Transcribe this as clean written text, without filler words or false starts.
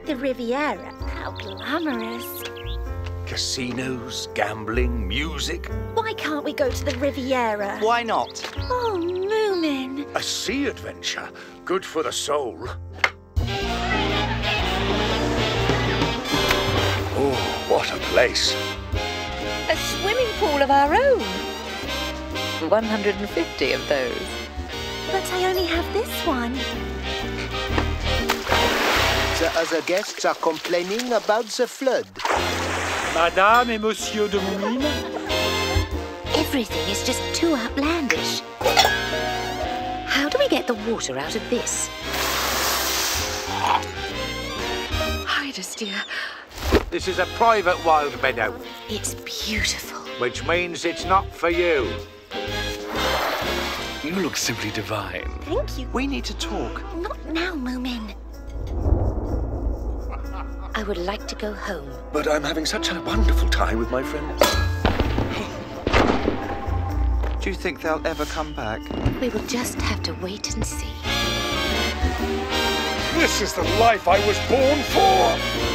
The Riviera? How glamorous. Casinos, gambling, music. Why can't we go to the Riviera? Why not? Oh, Moomin. A sea adventure, good for the soul. Oh, what a place. A swimming pool of our own. 150 of those. But I only have this one. The other guests are complaining about the flood. Madame et Monsieur de Moomin? Everything is just too outlandish. How do we get the water out of this? Hide us, dear. This is a private wild meadow. It's beautiful. Which means it's not for you. You look simply divine. Thank you. We need to talk. Not now, Moomin. I would like to go home. But I'm having such a wonderful time with my friends. Do you think they'll ever come back? We will just have to wait and see. This is the life I was born for!